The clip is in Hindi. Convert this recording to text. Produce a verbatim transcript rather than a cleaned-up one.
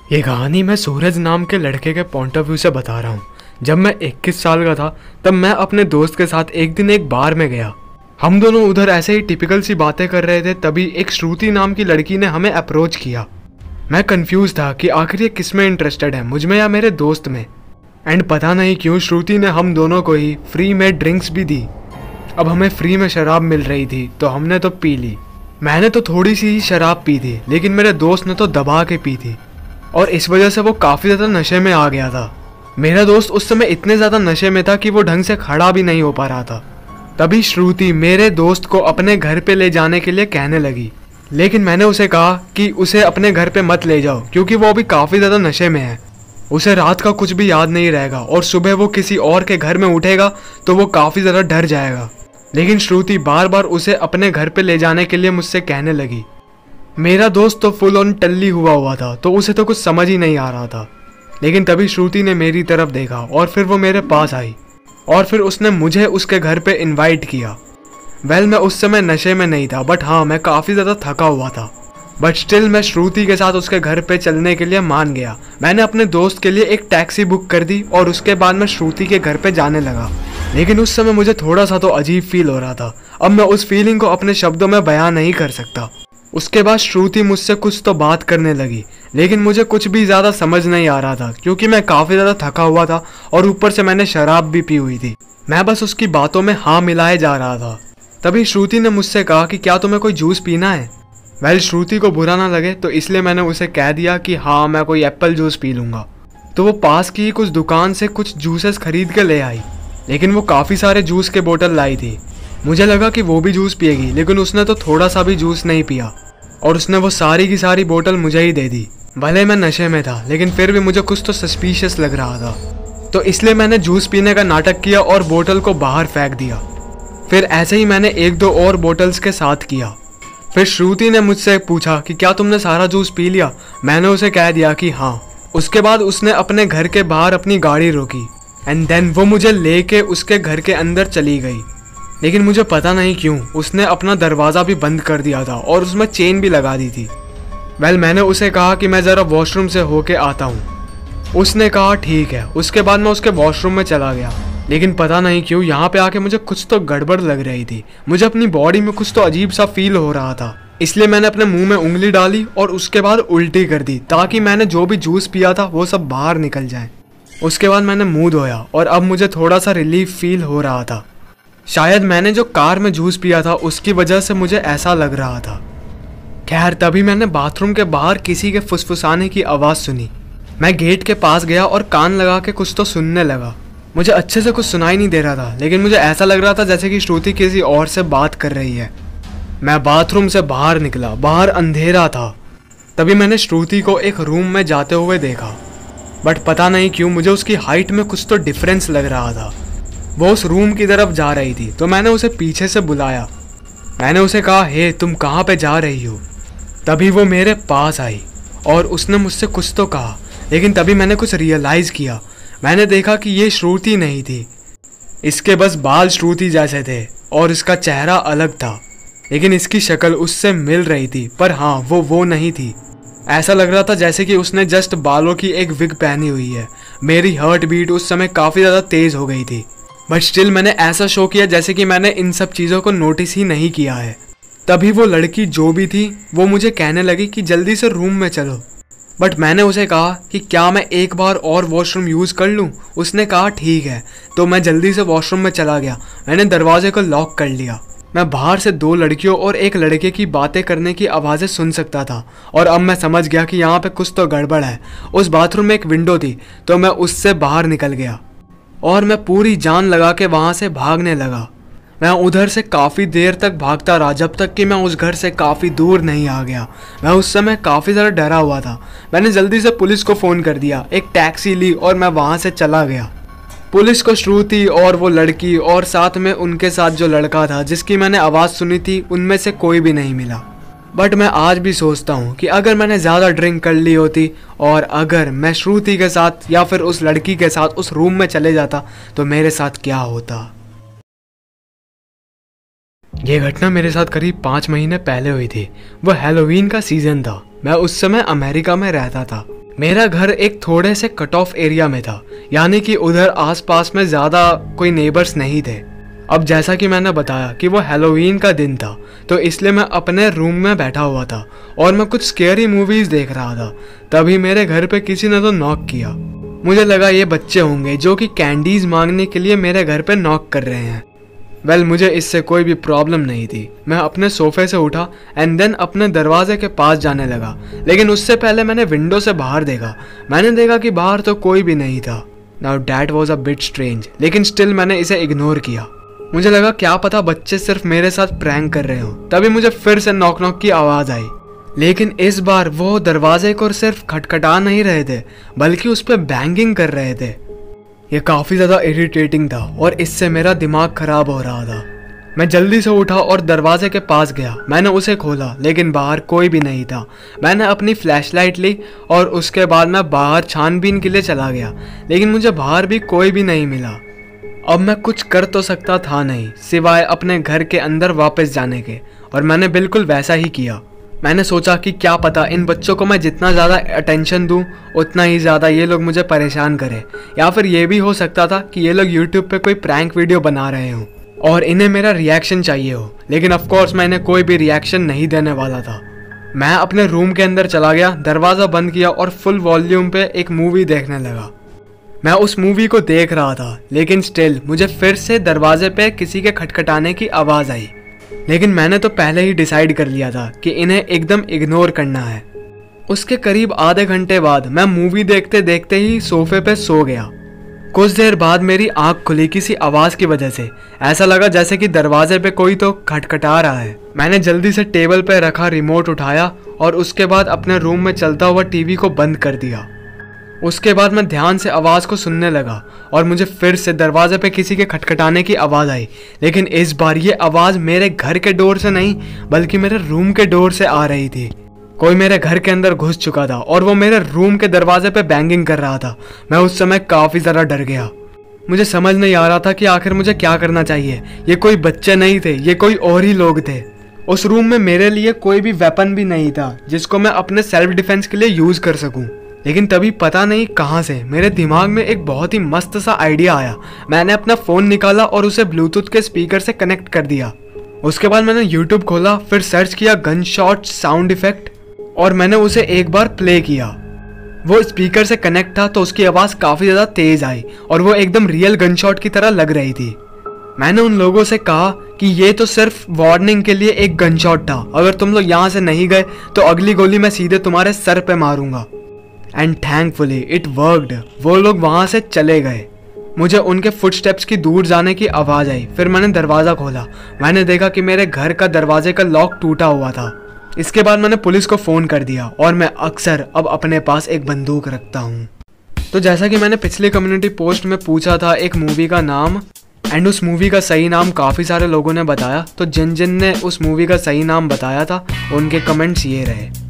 ये कहानी मैं सूरज नाम के लड़के के पॉइंट ऑफ व्यू से बता रहा हूँ। जब मैं इक्कीस साल का था तब मैं अपने दोस्त के साथ एक दिन एक बार में गया। हम दोनों उधर ऐसे ही टिपिकल सी बातें कर रहे थे, तभी एक श्रुति नाम की लड़की ने हमें अप्रोच किया। मैं कंफ्यूज था कि आखिर ये किस में इंटरेस्टेड है, मुझ में या मेरे दोस्त में। एंड पता नहीं क्यों श्रुति ने हम दोनों को ही फ्री में ड्रिंक्स भी दी। अब हमें फ्री में शराब मिल रही थी तो हमने तो पी ली। मैंने तो थोड़ी सी ही शराब पी थी, लेकिन मेरे दोस्त ने तो दबा के पी थी और इस वजह से वो काफ़ी ज़्यादा नशे में आ गया था। मेरा दोस्त उस समय इतने ज़्यादा नशे में था कि वो ढंग से खड़ा भी नहीं हो पा रहा था। तभी श्रुति मेरे दोस्त को अपने घर पे ले जाने के लिए कहने लगी, लेकिन मैंने उसे कहा कि उसे अपने घर पे मत ले जाओ क्योंकि वो अभी काफ़ी ज़्यादा नशे में है। उसे रात का कुछ भी याद नहीं रहेगा और सुबह वो किसी और के घर में उठेगा तो वो काफ़ी ज़्यादा डर जाएगा। लेकिन श्रुति बार बार उसे अपने घर पे ले जाने के लिए मुझसे कहने लगी। मेरा दोस्त तो फुल ऑन टल्ली हुआ हुआ था, तो उसे तो कुछ समझ ही नहीं आ रहा था। लेकिन तभी श्रुति ने मेरी तरफ देखा और फिर वो मेरे पास आई और फिर उसने मुझे उसके घर पे इनवाइट किया। वेल मैं उस समय नशे में नहीं था, बट हाँ मैं काफ़ी ज़्यादा थका हुआ था। बट स्टिल मैं श्रुति के साथ उसके घर पे चलने के लिए मान गया। मैंने अपने दोस्त के लिए एक टैक्सी बुक कर दी और उसके बाद मैं श्रुति के घर पे जाने लगा। लेकिन उस समय मुझे थोड़ा सा तो अजीब फील हो रहा था। अब मैं उस फीलिंग को अपने शब्दों में बयां नहीं कर सकता। उसके बाद श्रुति मुझसे कुछ तो बात करने लगी, लेकिन मुझे कुछ भी ज़्यादा समझ नहीं आ रहा था क्योंकि मैं काफ़ी ज़्यादा थका हुआ था और ऊपर से मैंने शराब भी पी हुई थी। मैं बस उसकी बातों में हाँ मिलाए जा रहा था। तभी श्रुति ने मुझसे कहा कि क्या तुम्हें कोई जूस पीना है। वेल श्रुति को बुरा ना लगे तो इसलिए मैंने उसे कह दिया कि हाँ मैं कोई एप्पल जूस पी लूँगा। तो वो पास की कुछ दुकान से कुछ जूसेस खरीद के ले आई, लेकिन वो काफ़ी सारे जूस के बोतल लाई थी। मुझे लगा कि वो भी जूस पिएगी, लेकिन उसने तो थोड़ा सा भी जूस नहीं पिया और उसने वो सारी की सारी बोतल मुझे ही दे दी। भले मैं नशे में था, लेकिन फिर भी मुझे कुछ तो सस्पिशियस लग रहा था, तो इसलिए मैंने जूस पीने का नाटक किया और बोतल को बाहर फेंक दिया। फिर ऐसे ही मैंने एक दो और बोतल्स के साथ किया। फिर श्रुति ने मुझसे पूछा कि क्या तुमने सारा जूस पी लिया। मैंने उसे कह दिया कि हाँ। उसके बाद उसने अपने घर के बाहर अपनी गाड़ी रोकी एंड देन वो मुझे लेके उसके घर के अंदर चली गई। लेकिन मुझे पता नहीं क्यों उसने अपना दरवाज़ा भी बंद कर दिया था और उसमें चेन भी लगा दी थी। वेल मैंने उसे कहा कि मैं ज़रा वॉशरूम से होके आता हूँ। उसने कहा ठीक है। उसके बाद मैं उसके वॉशरूम में चला गया, लेकिन पता नहीं क्यों यहाँ पे आके मुझे कुछ तो गड़बड़ लग रही थी। मुझे अपनी बॉडी में कुछ तो अजीब सा फील हो रहा था, इसलिए मैंने अपने मुंह में उंगली डाली और उसके बाद उल्टी कर दी ताकि मैंने जो भी जूस पिया था वो सब बाहर निकल जाए। उसके बाद मैंने मुँह धोया और अब मुझे थोड़ा सा रिलीफ फील हो रहा था। शायद मैंने जो कार में जूस पिया था उसकी वजह से मुझे ऐसा लग रहा था। खैर तभी मैंने बाथरूम के बाहर किसी के फुसफुसाने की आवाज़ सुनी। मैं गेट के पास गया और कान लगा के कुछ तो सुनने लगा। मुझे अच्छे से कुछ सुनाई नहीं दे रहा था, लेकिन मुझे ऐसा लग रहा था जैसे कि श्रुति किसी और से बात कर रही है। मैं बाथरूम से बाहर निकला। बाहर अंधेरा था। तभी मैंने श्रुति को एक रूम में जाते हुए देखा, बट पता नहीं क्यों मुझे उसकी हाइट में कुछ तो डिफरेंस लग रहा था। वो उस रूम की तरफ जा रही थी, तो मैंने उसे पीछे से बुलाया। मैंने उसे कहा, हे तुम कहाँ पे जा रही हो। तभी वो मेरे पास आई और उसने मुझसे कुछ तो कहा, लेकिन तभी मैंने कुछ रियलाइज़ किया। मैंने देखा कि ये श्रुति नहीं थी। इसके बस बाल श्रुति जैसे थे और इसका चेहरा अलग था, लेकिन इसकी शक्ल उससे मिल रही थी। पर हाँ वो वो नहीं थी। ऐसा लग रहा था जैसे कि उसने जस्ट बालों की एक विग पहनी हुई है। मेरी हार्ट बीट उस समय काफ़ी ज़्यादा तेज़ हो गई थी, बट स्टिल मैंने ऐसा शो किया जैसे कि मैंने इन सब चीज़ों को नोटिस ही नहीं किया है। तभी वो लड़की जो भी थी वो मुझे कहने लगी कि जल्दी से रूम में चलो, बट मैंने उसे कहा कि क्या मैं एक बार और वॉशरूम यूज़ कर लूँ। उसने कहा ठीक है, तो मैं जल्दी से वॉशरूम में चला गया। मैंने दरवाजे को लॉक कर लिया। मैं बाहर से दो लड़कियों और एक लड़के की बातें करने की आवाज़ें सुन सकता था और अब मैं समझ गया कि यहाँ पे कुछ तो गड़बड़ है। उस बाथरूम में एक विंडो थी, तो मैं उससे बाहर निकल गया और मैं पूरी जान लगा के वहाँ से भागने लगा। मैं उधर से काफ़ी देर तक भागता रहा जब तक कि मैं उस घर से काफ़ी दूर नहीं आ गया। मैं उस समय काफ़ी ज़्यादा डरा हुआ था। मैंने जल्दी से पुलिस को फ़ोन कर दिया, एक टैक्सी ली और मैं वहाँ से चला गया। पुलिस को श्रुति और वो लड़की और साथ में उनके साथ जो लड़का था जिसकी मैंने आवाज़ सुनी थी, उनमें से कोई भी नहीं मिला। बट मैं आज भी सोचता हूँ कि अगर मैंने ज़्यादा ड्रिंक कर ली होती और अगर मैं श्रुति के साथ या फिर उस लड़की के साथ उस रूम में चले जाता तो मेरे साथ क्या होता। ये घटना मेरे साथ करीब पाँच महीने पहले हुई थी। वो हैलोवीन का सीज़न था। मैं उस समय अमेरिका में रहता था। मेरा घर एक थोड़े से कट ऑफ एरिया में था, यानी कि उधर आसपास में ज़्यादा कोई नेबर्स नहीं थे। अब जैसा कि मैंने बताया कि वो हैलोवीन का दिन था, तो इसलिए मैं अपने रूम में बैठा हुआ था और मैं कुछ स्केरी मूवीज़ देख रहा था। तभी मेरे घर पे किसी ने तो नॉक किया। मुझे लगा ये बच्चे होंगे जो कि कैंडीज़ मांगने के लिए मेरे घर पे नॉक कर रहे हैं। वेल well, मुझे इससे कोई भी प्रॉब्लम नहीं थी। मैं अपने सोफे से उठा एंड देन अपने दरवाजे के पास जाने लगा, लेकिन उससे पहले मैंने विंडो से बाहर देखा। मैंने देखा कि बाहर तो कोई भी नहीं था। Now that was a bit strange, लेकिन स्टिल मैंने इसे इग्नोर किया। मुझे लगा क्या पता बच्चे सिर्फ मेरे साथ प्रैंक कर रहे हो। तभी मुझे फिर से नॉक नॉक की आवाज़ आई, लेकिन इस बार वो दरवाजे को सिर्फ खटखटा नहीं रहे थे, बल्कि उस पर बैंगिंग कर रहे थे। ये काफ़ी ज़्यादा इरिटेटिंग था और इससे मेरा दिमाग ख़राब हो रहा था। मैं जल्दी से उठा और दरवाजे के पास गया। मैंने उसे खोला, लेकिन बाहर कोई भी नहीं था। मैंने अपनी फ्लैशलाइट ली और उसके बाद मैं बाहर छानबीन के लिए चला गया, लेकिन मुझे बाहर भी कोई भी नहीं मिला। अब मैं कुछ कर तो सकता था नहीं, सिवाय अपने घर के अंदर वापस जाने के, और मैंने बिल्कुल वैसा ही किया। मैंने सोचा कि क्या पता इन बच्चों को मैं जितना ज़्यादा अटेंशन दूं, उतना ही ज़्यादा ये लोग मुझे परेशान करें, या फिर ये भी हो सकता था कि ये लोग यूट्यूब पे कोई प्रैंक वीडियो बना रहे हों और इन्हें मेरा रिएक्शन चाहिए हो। लेकिन ऑफ कोर्स मैं इन्हें कोई भी रिएक्शन नहीं देने वाला था। मैं अपने रूम के अंदर चला गया, दरवाज़ा बंद किया और फुल वॉल्यूम पे एक मूवी देखने लगा। मैं उस मूवी को देख रहा था, लेकिन स्टिल मुझे फिर से दरवाजे पे किसी के खटखटाने की आवाज़ आई। लेकिन मैंने तो पहले ही डिसाइड कर लिया था कि इन्हें एकदम इग्नोर करना है। उसके करीब आधे घंटे बाद मैं मूवी देखते देखते ही सोफे पे सो गया। कुछ देर बाद मेरी आंख खुली किसी आवाज़ की वजह से। ऐसा लगा जैसे कि दरवाजे पे कोई तो खटखटा रहा है। मैंने जल्दी से टेबल पे रखा रिमोट उठाया और उसके बाद अपने रूम में चलता हुआ टीवी को बंद कर दिया। उसके बाद मैं ध्यान से आवाज़ को सुनने लगा और मुझे फिर से दरवाजे पे किसी के खटखटाने की आवाज़ आई, लेकिन इस बार ये आवाज़ मेरे घर के डोर से नहीं, बल्कि मेरे रूम के डोर से आ रही थी। कोई मेरे घर के अंदर घुस चुका था और वो मेरे रूम के दरवाजे पे बैंगिंग कर रहा था। मैं उस समय काफ़ी ज़्यादा डर गया। मुझे समझ नहीं आ रहा था कि आखिर मुझे क्या करना चाहिए। ये कोई बच्चे नहीं थे, ये कोई और ही लोग थे। उस रूम में मेरे लिए कोई भी वेपन भी नहीं था जिसको मैं अपने सेल्फ डिफेंस के लिए यूज़ कर सकूं। लेकिन तभी पता नहीं कहाँ से मेरे दिमाग में एक बहुत ही मस्त सा आइडिया आया। मैंने अपना फ़ोन निकाला और उसे ब्लूटूथ के स्पीकर से कनेक्ट कर दिया। उसके बाद मैंने यूट्यूब खोला, फिर सर्च किया गन शॉट साउंड इफेक्ट और मैंने उसे एक बार प्ले किया। वो स्पीकर से कनेक्ट था तो उसकी आवाज़ काफ़ी ज़्यादा तेज़ आई और वो एकदम रियल गन शॉट की तरह लग रही थी। मैंने उन लोगों से कहा कि ये तो सिर्फ वार्निंग के लिए एक गन शॉट था, अगर तुम लोग यहाँ से नहीं गए तो अगली गोली मैं सीधे तुम्हारे सर पे मारूंगा। And thankfully it worked. वो लोग वहाँ से चले गए। मुझे उनके फुटस्टेप्स की दूर जाने की आवाज़ आई। फिर मैंने दरवाज़ा खोला। मैंने देखा कि मेरे घर का दरवाजे का लॉक टूटा हुआ था। इसके बाद मैंने पुलिस को फ़ोन कर दिया और मैं अक्सर अब अपने पास एक बंदूक रखता हूँ। तो जैसा कि मैंने पिछली कम्युनिटी पोस्ट में पूछा था एक मूवी का नाम, एंड उस मूवी का सही नाम काफ़ी सारे लोगों ने बताया, तो जिन जिन ने उस मूवी का सही नाम बताया था उनके कमेंट्स ये रहे।